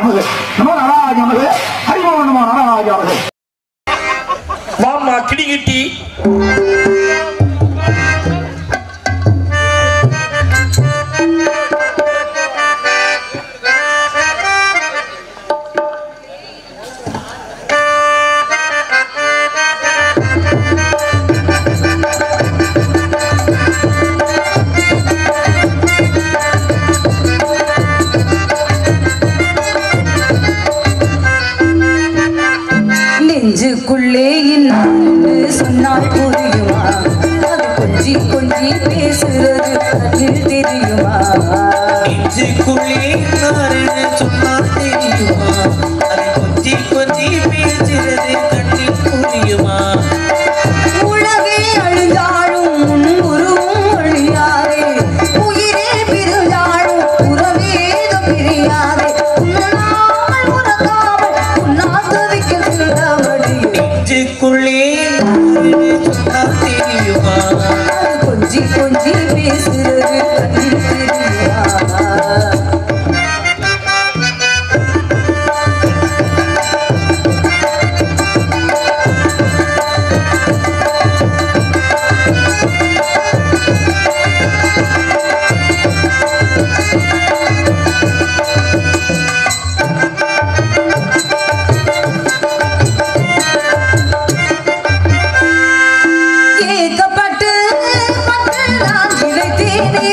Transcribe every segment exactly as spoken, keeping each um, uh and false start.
நமக்கு நம நாராஜ நமக்கு ஹரிமோ நம நாராஜ நமக்கு. மாமா கிடிகிட்டி நெஞ்சுக்குள்ளே இன்னு சொன்னால் புரியுமா? அது கொஞ்சி கொஞ்சி பேசுறது கண்ணில் தெரியுமா? நெஞ்சுக்குள்ளே இன்னாருன்னு சொன்னால் தெரியுமா? அது கொஞ்சி கொஞ்சி பேசுறது கண்ணில் புரியுமா? உலகே அழிந்தாலும் உன் உருவம் அழியாதே, உயிரே பிரிந்தாலும் உறவேதும் பிரியாதே. உன்னால் உறங்காமல் உன்னால் தவிக்கின்றபடி நெஞ்சுக்குள்ளே சொன்னால் தெரியுமா? கொஞ்சி கொஞ்சி பேசுறது கண்ணில் தெரியுமா? ஏகப்பட்டு பட்டு நான் இழைத்தேனே,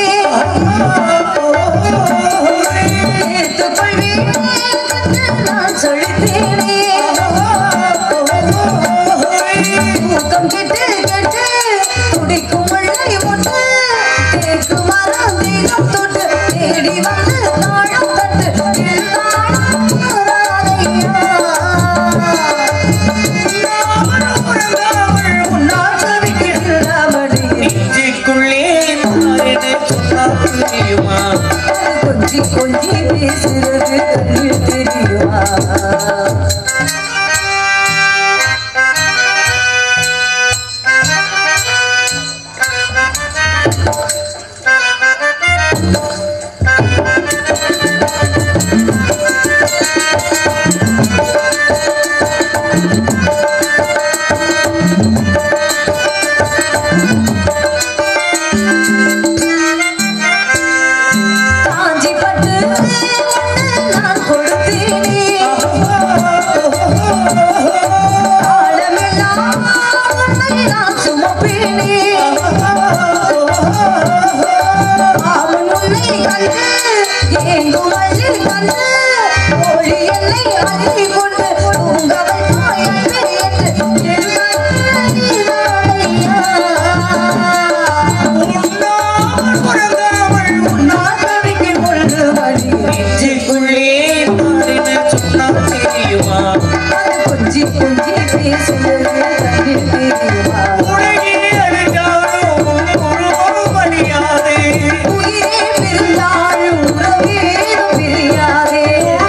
ஏற்றுக்கொள்வேன் என்று நான் சொல்லித்தேனே. தூக்கம் கெட்டு கெட்டு துடிக்கும் முல்லை முட்டு, தேக்கு மரம் தீகம் தொட்டு தேடி வந்து தாழம் தட்டு என்னாலும் மாறாதையா. உன்னால் தவிக்கின்றபடி நெஞ்சுக்குள்ளே இன்னாருன்னு சொன்னால் தெரியுமா? கொஞ்சி கொஞ்சி பேசுறது கண்ணில் தெரியுமா? காஞ்சி பட்டு நான் கொடுத்தேனே, காலமெல்லாம் உன்னை நான் சுமப்பேனே. அவன் உன்னை கண்டு ஏங்கும் அள்ளி கண்டு கோழி என்னை அள்ளி கொண்டு தூங்க வைப்பாய் அன்பே என்று என் மனதில் நீதானையா. உன்னால் தவிக்கும் பொழுது வழி நெஞ்சுக்குள்ளே இன்னாருன்னு சொன்னால் தெரியுமா? அது கொஞ்சி கொஞ்சி பேசுகிறது கண்ணில் தெரியுமா? உலகே அழிந்தாலும் உருவம் அழியாதே, உயிரே பிரிந்தாலும் உறவேதும் பிரியாதே.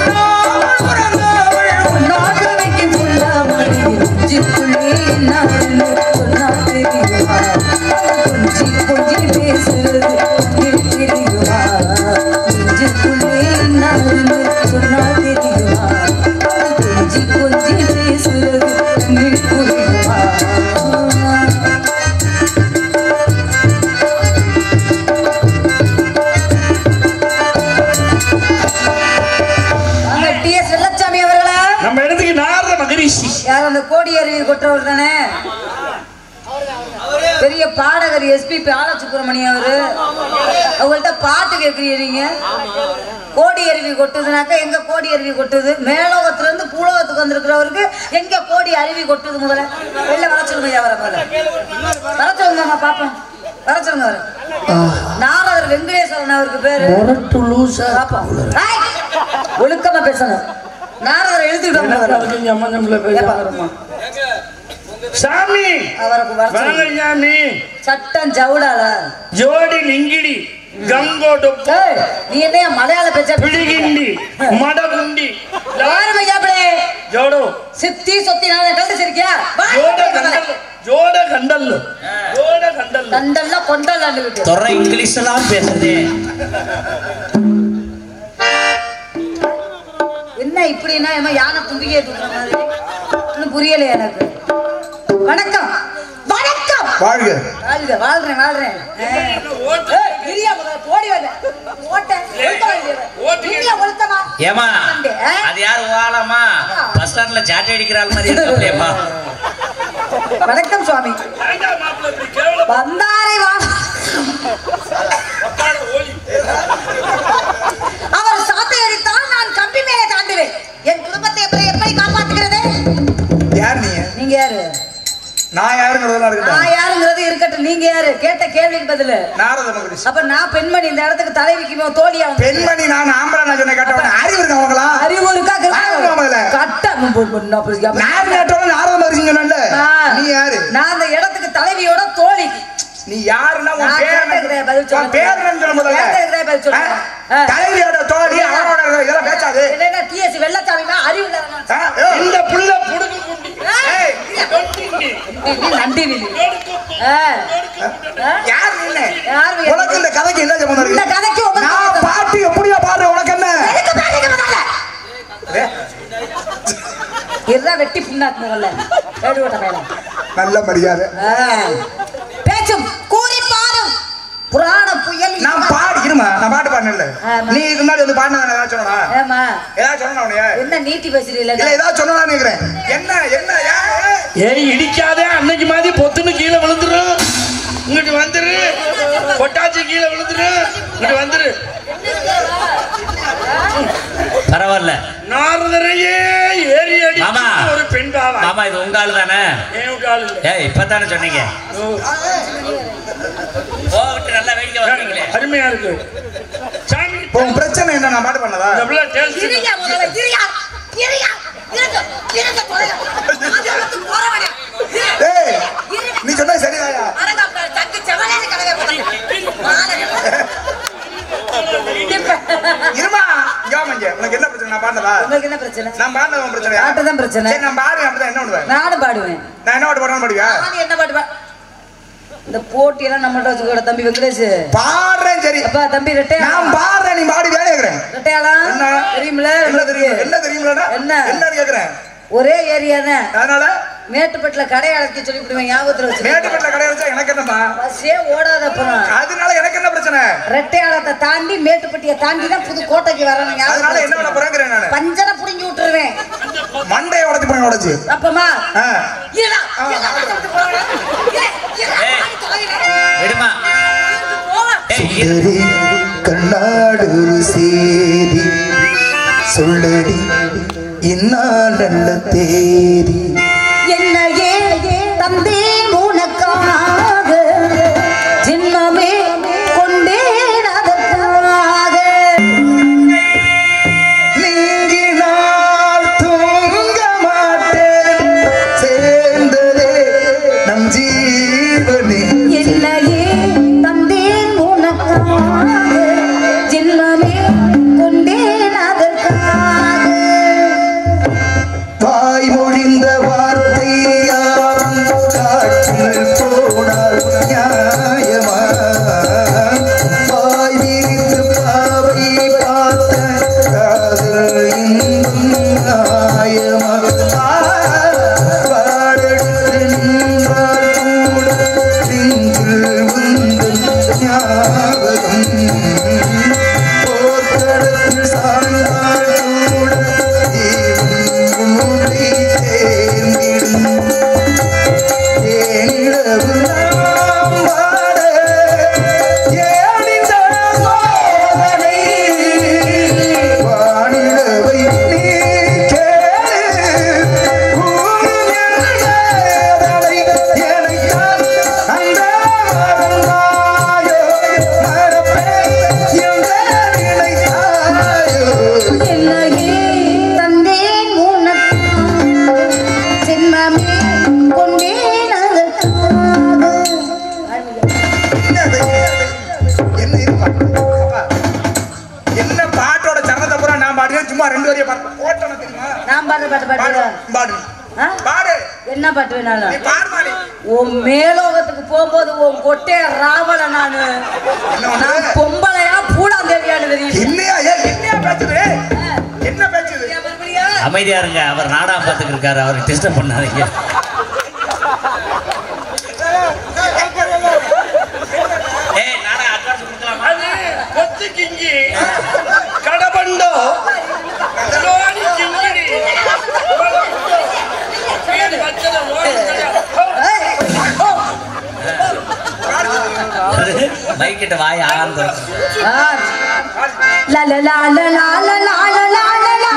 உன்னால் தவிக்கும் புல்லாமணி நெஞ்சுக்குள்ளே என்னாருன்னு சொன்னால் தெரியுமா? அது கொஞ்சி கொஞ்சி பேசுறது கண்ணில் தெரியுமா? நெஞ்சுக்குள்ளே என்னாருன்னு சொன்னால் தெரியுமா? அது கொஞ்சி கொஞ்சி பேசுறது கண்ணில் புரியுமா? வாங்க, டி எஸ் வெள்ளச்சாமி அவர்களா? நம்ம இடத்துக்கு நாரத மகரிஷி. யார் அந்த கோடி அருவி கொற்றவர் தானே? பெரிய பாடகர் எஸ்பி பாலசுப்ரமணியம் அவரு. அவங்கள்ட்ட பாட்டு கேட்குறீங்க நீங்க? கோடி அருவி கொட்டுதுனாக்கா எங்க கோடி அருவி கொட்டுது? மேலோகத்துல இருந்து பூலோகத்துக்கு வந்திருக்கிறவருக்கு எங்க கோடி அருவி கொட்டுது? முதல்ல வெளில வர சொல்லுங்க. ஐயா வர முதல்ல வர சொல்லுங்க. அம்மா பாப்போம், வர சொல்லுங்க. அவரு நாரதர் வெங்கடேஸ்வரன் அவருக்கு பேரு. பாப்போம். ஏய், ஒழுக்கமா பேசணும். நாரதரை எழுதிட்டு சாமி சாமி சட்டம் ஜவுடால ஜோடி லிங்கிடி கங்கோடு நீ என்ன மலையாள பேச்ச பிடிகிண்டி மடகுண்டி யாரு யாப்ளே ஜோடோ சித்தி சொத்தி நாளை கண்டு சிரிக்கியா ஜோட கண்டல் ஜோட கண்டல் ஜோட கண்டல் கண்டல்ல கொண்டல்ல விட்டு தொர இங்கிலீஷ் எல்லாம் பேசுதே என்ன என்ன இப்படின்னா ஏமா யானை தும்பிக்கே தூக்குற மாதிரி ஒன்றும் புரியல எனக்கு. வணக்கம் வணக்கம். வாழ்க வாழ்க. வாழ்றேன் வாழ்றேன். ஓடி வர ஓட்டேன். ஏமா அது யாரு வாழாமா பஸ் ஸ்டாண்ட்ல சாட்டை அடிக்கிறாள் மாதிரி இருக்கா? வணக்கம் சுவாமி. வந்தாரே வா. அவர் சாட்டை அடித்தால் நான் கம்பி மேலே தாண்டுவேன். என் குடும்பத்தை எப்படி எப்படி காப்பாற்றுகிறது? யார் நீ? நீங்க யாரு? நான் யாருங்கிறதெல்லாம் இருக்கட்டும். நான் யாருங்கிறது இருக்கட்டும். நீங்க யாரு? கேட்ட கேள்விக்கு பதில் நாரத மகரிஷி. அப்ப நான் பெண்மணி இந்த இடத்துக்கு தலைவிக்குமோ தோழியா? பெண்மணி நான் ஆம்பளை நான் சொன்ன கேட்டவன அறிவு இருக்கா அவங்களா? அறிவு இருக்கா? கட்டம் போட்டு நான் கேட்டவன நாரத மகரிஷி சொன்னல்ல. நீ யாரு? நான் அந்த இடத்துக்கு தலைவியோட தோழி. நீ யாருன்னா உன் பேர் பதில் சொல்ல. பேர் என்ன சொல்ல முதல்ல? பதில் சொல்ல. தலைவியோட தோழி அவரோட இதெல்லாம் பேசாதே. என்னன்னா டிஎஸ் வெள்ளச்சாமினா அறிவு இல்ல. இந்த புள்ள புடுக்கு குண்டி. ஏய் நீ நண்டி நீ. யார் நீ? யார் நீ? உனக்கு இந்த கதைக்கு என்ன சம்பந்தம் இருக்கு? இந்த கதைக்கு நான் பாட்டு எப்படியா பாடுற உனக்கு என்ன? எனக்கு பாட்டுக்கு முதல்ல. எல்லாம் வெட்டி புண்ணாக்கு முதல்ல. ஏடு ஓட்ட மேல. நல்ல மரியாதை. பேச்சும் கூறி பாடும் புராண புயல். நான் பாடி இருமா நான் பாட்டு பாடுனேன்ல. நீ இதுக்கு முன்னாடி வந்து பாடுனத ஏதாவது சொன்னடா? ஆமா. ஏதாவது சொன்னனா உன்னைய? என்ன நீட்டி பேசுறீல? இல்ல ஏதாவது சொன்னனா நினைக்கிறேன். என்ன என்ன ஏய் இடிக்காதே அன்னைக்கு மாதிரி பொத்துன்னு கீழே விழுந்துரும். இங்கிட்டு வந்துரு. கொட்டாச்சி கீழே விழுந்துரு. இங்க வந்துரு. பரவாயில்ல. நாரதரையே ஏறி அடி ஒரு பெண் பாவா. மாமா இது உங்க ஆளு தானே? ஏன் உங்க ஆளு இல்ல? ஏய் இப்பதானே சொன்னீங்க. போவிட்டு நல்லா வேடிக்கை வரீங்களே. அருமையா இருக்கு. சாமி உன் பிரச்சனை என்ன? நான் பாட்டு பண்ணதா? டபுளா டேஸ்ட். இரியா முதல்ல இரியா. இரியா. இரியா. இரியா போறேன். அது போறவனே. ஏய் நீ சொன்னா சரிதாயா? அரங்க தக்கு செவலைய கலவே போறேன். மாலை. இருமா யோமங்க உனக்கு என்ன பிரச்சனை? நான் பாடுனதா? உங்களுக்கு என்ன பிரச்சனை? நான் பாடுனது உன் பிரச்சனை. பாட்டு தான் பிரச்சனை. சரி நான் பாடுவேன். அப்பதான் என்ன பண்ணுவேன்? நானும் பாடுவேன். நான் என்ன பாட்டு பாடுறேன் பாடுவியா? நான் என்ன பாட்டு பாடு? இந்த போட்டி எல்லாம் நம்மட்ட வச்சுக்கோட தம்பி வெங்கடேஷ். பாடுறேன் சரி. அப்பா தம்பி ரெட்டை. நான் பாடுறேன் நீ பாடி வேலை கேக்குறேன். ரெட்டையாளா? என்ன தெரியும்ல? என்ன தெரியும்? என்ன தெரியும்லடா? என்ன என்னன்னு கேக்குறேன். ஒரே ஏரியா தான். அதனால மேட்டுப்பட்டுல கடை அடைக்க சொல்லி விடுவேன். ஞாபகத்துல வச்சு. மேட்டுப்பட்டுல கடை அடைச்சா எனக்கு என்னப்பா? பஸ்ஸே ஓடாத அப்புறம். அதனால எனக்கு என்ன பிரச்சனை? ரெட்டையாளத்தை தாண்டி மேட்டுப்பட்டியை தாண்டி தான் புது கோட்டைக்கு வரணும். அதனால என்ன பண்ண போறேங்கறேன் நான். பஞ்சனை புடிங்கி விட்டுறேன். மண்டைய உடைச்சு போய் உடைச்சு. அப்பமா இல்லடா. விடுமா. சுந்தரி கண்ணாடு சேதி சொல்லடி இன்னா நல்ல தேதி. என்னையே தந்தேன் உனக்காக ஜென்மமே கொண்டேன் அதற்காக. நீங்கினால் தூங்க மாட்டேன் சேர்ந்ததே நம் ஜீவனே. என்னையே தந்தேன் உனக்காக ஜென்மமே கொண்டேன் அதற்காக. வாய் மொழிந்த வார்த்தை யாரும் காற்றில் போனால் நியாயமா? வாய் விரித்து பாவை பார்த்த காதல் இன்னும் நியாயமா? வாழெடுத்து நின்றால் கூட நெஞ்சில் உந்தன் ஞாபகம். போர்க்களத்தில் சாய்ந்தால் கூட என்ன பாட்டு வேணாலும் உன் மேலோகத்துக்கு போகும்போது உன் கொட்டைய ராவல நானு நான் பொம்பளையா பூடாந்தேவியானு தெரியும். என்னையா என்னையா பேசுது? என்ன பேசுது? அமைதியா இருங்க. அவர் நாடகம் பார்த்துட்டு இருக்காரு, அவரை டிஸ்டர்ப் பண்ணாதீங்க. ஏய் நாடகம் அட்வான்ஸ் கொடுக்கலாமா? அது கொத்து கிங்கி கடபண்டோ லோனி கிங்கிடி பேர் வச்சத மைக் கிட்ட வாய் ஆனந்த லா லா லா லா லா லா லா லா லா லா லா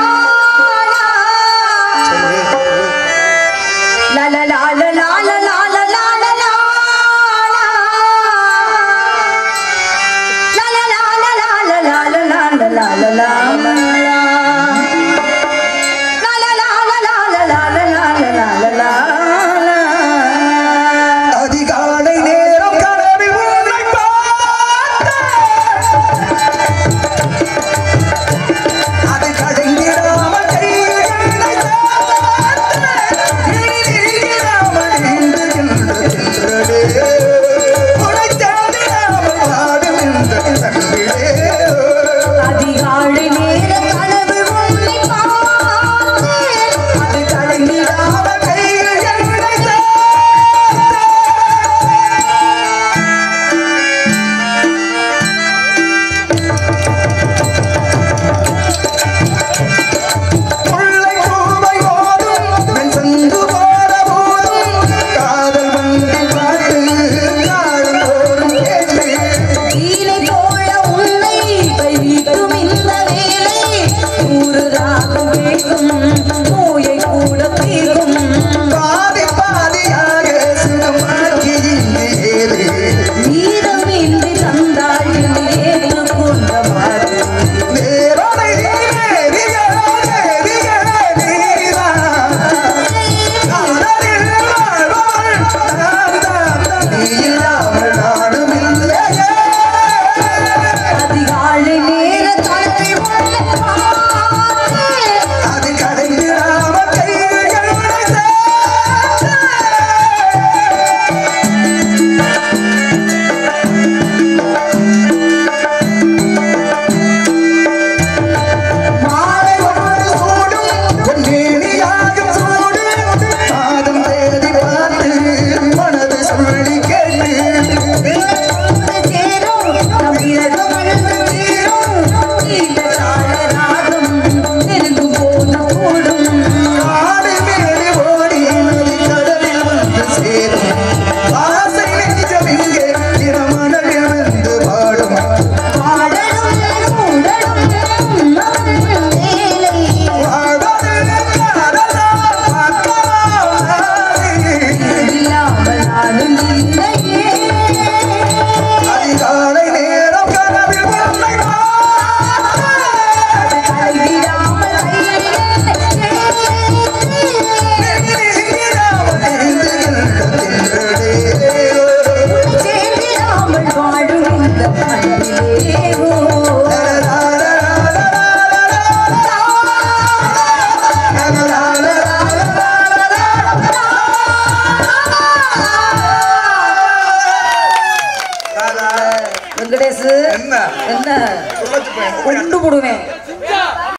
லா லா லா லா என்ன என்ன கொண்டு போடுவேன்.